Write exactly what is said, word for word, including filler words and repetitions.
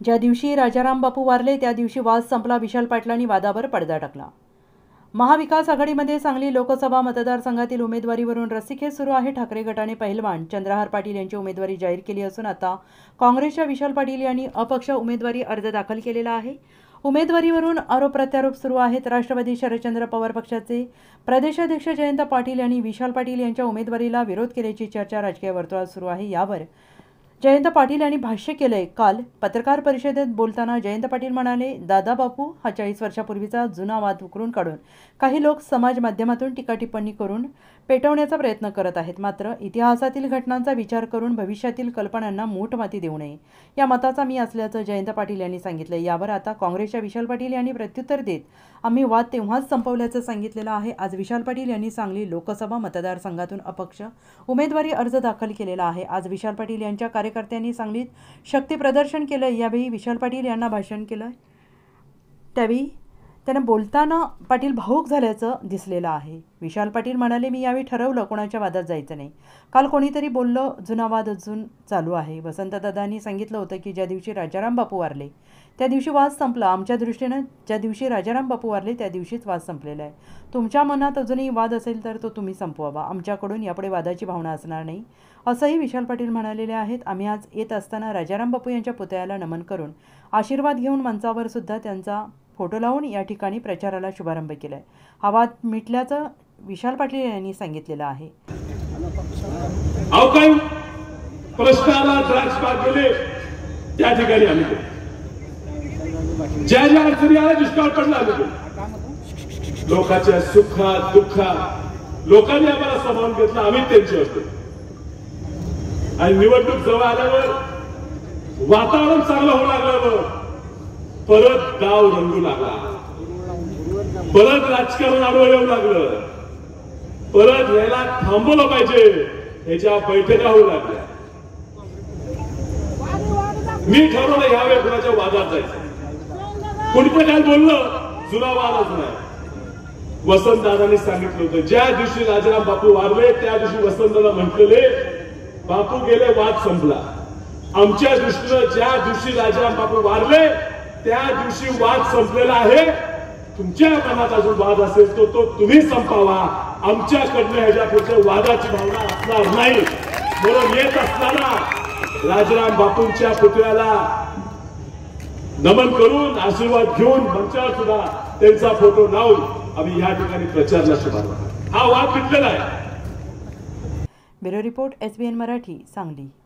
ज्या दिवशी राजाराम बापू वारले त्या दिवशी वाद संपला. विशाल पाटलांनी वादावर पडदा टाकला. महाविकास आघाडीमध्ये सांगली लोकसभा मतदारसंघातील उमेदवारीवरून रस्सीखेच सुरू आहे. ठाकरे गटाने पहिलवान चंद्रहार पाटील यांची उमेदवारी जाहीर केली असून आता काँग्रेसच्या विशाल पाटील यांनी अपक्ष उमेदवारी अर्ज दाखल केलेला आहे. उमेदवारीवरून आरोप प्रत्यारोप सुरू आहेत. राष्ट्रवादी शरदचंद्र पवार पक्षाचे प्रदेशाध्यक्ष जयंत पाटील यांनी विशाल पाटील यांच्या उमेदवारीला विरोध केल्याची चर्चा राजकीय वर्तुळात सुरू आहे. यावर जयंत पाटील यांनी भाष्य केलंय. काल पत्रकार परिषदेत बोलताना जयंत पाटील म्हणाले, दादा बापू हा चाळीस वर्षापूर्वीचा जुना वाद उकरून काढून काही लोक समाज माध्यमातून टीका टिप्पणी करून पेटवण्याचा प्रयत्न करत आहेत. मात्र इतिहासातील घटनांचा विचार करून भविष्यातील कल्पनांना मूठ माती देऊ नये या मताचा मी असल्याचं जयंत पाटील यांनी सांगितलं. यावर आता काँग्रेसच्या विशाल पाटील यांनी प्रत्युत्तर देत आम्ही वाद तेव्हाच संपवल्याचं सांगितलेलं आहे. आज विशाल पाटील यांनी सांगली लोकसभा मतदारसंघातून अपक्ष उमेदवारी अर्ज दाखल केलेला आहे. आज विशाल पाटील यांच्या कार्यकर्त्यांनी सांगलीत शक्ती प्रदर्शन केलं. यावेळी विशाल पाटील यांना भाषण केलं. त्यावेळी त्यांना बोलताना पाटील भावूक झाल्याचं दिसलेलं आहे. विशाल पाटील म्हणाले, मी यावेळी ठरवलं कोणाच्या वादात जायचं नाही. काल कोणीतरी बोललं जुना वाद अजून चालू आहे. वसंतदादांनी सांगितलं होतं की ज्या दिवशी राजाराम बापू वारले त्या दिवशी वाद संपला. आमच्या दृष्टीनं ज्या दिवशी राजाराम बापू वारले त्या दिवशीच वाद संपलेला आहे. तुमच्या मनात अजूनही वाद असेल तर तो तुम्ही संपवावा. आमच्याकडून यापुढे वादाची भावना असणार नाही असंही विशाल पाटील म्हणालेले आहेत. आम्ही आज येत असताना राजाराम बापू यांच्या पुतळ्याला नमन करून आशीर्वाद घेऊन मंचावर सुद्धा त्यांचा फोटो लावून या ठिकाणी प्रचाराला शुभारंभ केलाय. हा वाद मिटल्याचं विशाल पाटील यांनी सांगितलेलं आहे. प्रश्नाला द्राक्ष बाग गेले त्या ठिकाणी आम्ही ज्या ज्या अडचणी आल्या दुष्काळ पडला आम्ही लोकांच्या सुखात दुःखात लोकांनी आम्हाला सामावून घेतला. आम्ही त्यांचे होतो आणि निवडणूक जवळ आल्यावर वातावरण चांगलं होऊ लागल्यावर परत गाव रंगू लागला. परत राजकारण आडवं येऊ लागलं. परत यायला थांबवलं पाहिजे याच्या बैठका होऊ लागल्या. मी ठरवलं ह्यावेळी कुणाच्या वादात जायचं. कोणी पण काय बोललं जुना वादच नाही. वसंतदादांनी सांगितलं होतं ज्या दिवशी राजाराम बापू वारले त्या दिवशी वसंतदादा म्हटलेले बापू गेले वाद संपला. आमच्या दृष्टीनं ज्या दिवशी राजाराम बापू वारले त्या दिवशी वाद संपलेला आहे. तुमच्या मनात अजून वाद असेल तो तो तुम्ही संपावा. आमच्याकडनं ह्याच्या पुढच्या वादाची भावना असणार नाही. म्हणून येत असताना राजाराम बापूंच्या पुतळ्याला नमन करून आशीर्वाद घेऊन मंचावर सुद्धा त्यांचा फोटो लावून आम्ही या ठिकाणी प्रचारला शुभारंभ. हा वाद मिटलेला आहे. Bureau report S B N Marathi Sangli.